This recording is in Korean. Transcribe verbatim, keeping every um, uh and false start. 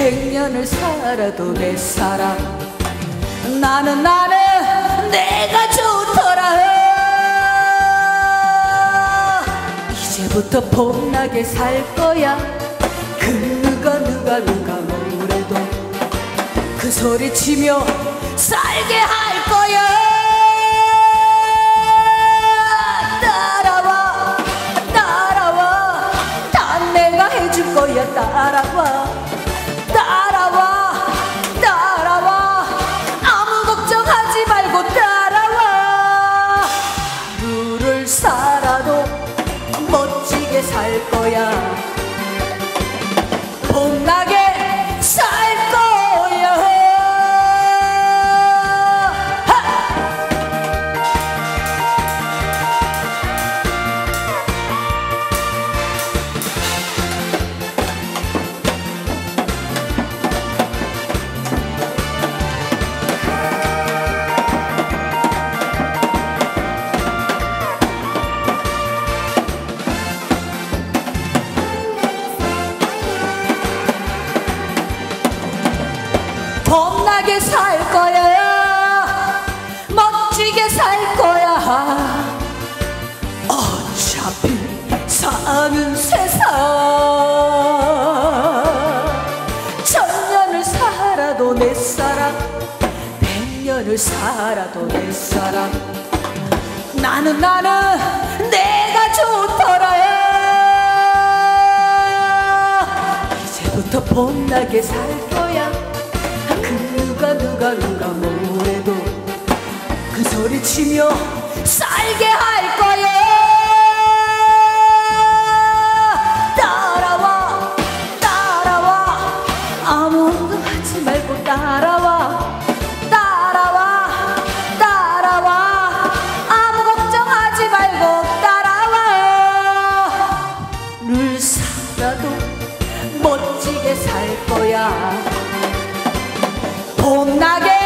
백년을 살아도 내 사랑. 나는 나는 내가 좋더라. 이제부터 봄나게 살 거야. 그가 누가 누가 뭐래도 그 소리 치며 살게 할 거야. 따라와 따라와 다 내가 해줄 거야. 따라와 따라와 따라와 아무 걱정하지 말고 따라와. 하루를 살아도 멋지게 살 거야. 봄나게 살 거야. 하! 봄나게 살 거야. 멋지게 살 거야. 어차피 사는 세상 천년을 살아도 내 사랑, 백년을 살아도 내 사랑. 나는 나는 내가 좋더라. 이제부터 봄나게 살 거야. 누가 누가 누가 뭐래도 그 소리 치며 살게 할 거야. 따라와 따라와 아무것도 하지 말고 따라와 따라와 따라와 아무 걱정하지 말고 따라와. 늘 살아도 멋지게 살 거야. 봄나게